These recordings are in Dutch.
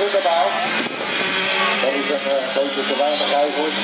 Sukkerbaal. Dat is een beetje te weinig eigenlijk.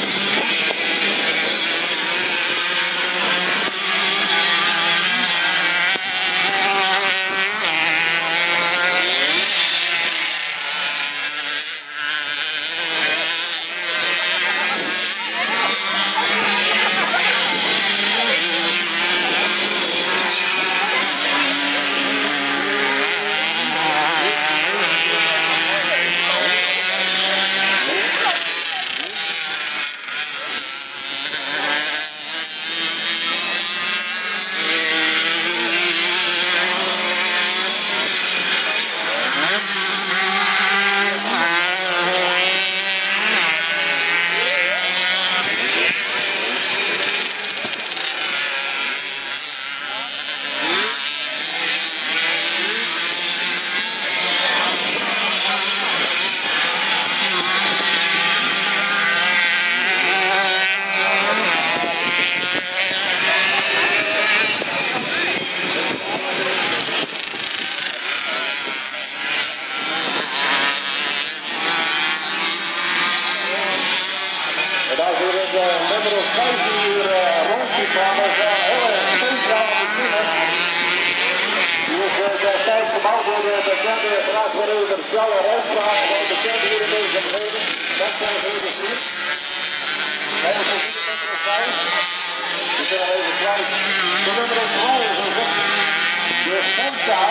Nummer 15 uur rondgekomen, heel centraal beginnen. Die is destijds gebouwd door de bekende graafverhuurder Sjouwe Roostraal, gewoon bekend hier in deze omgeving. Dat zijn we even zien. Hij is op nummer 5. We kunnen even kijken. De nummer 2 is de Santa.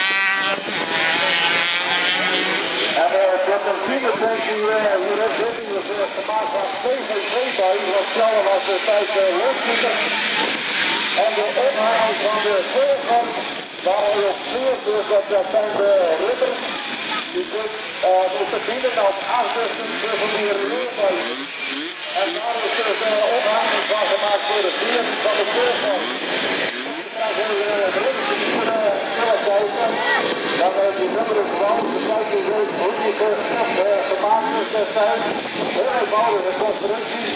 En tot een vingertje hier is het gemaakt van PVV-bij, wat Sjouwe was tijd losgieter. En de ophaal van de voorgang, waar hij op vuur, dus dat zijn de ridders. Die moeten binnen als achterste meer leerbij. En daar is dus de ophaling van gemaakt voor de vuur van de voorgang. Dan zijn we de ridders die kunnen kijken. Dan heeft die nummer 12, de kijken hoe die gemaakt is destijds. Heel eenvoudige constructie.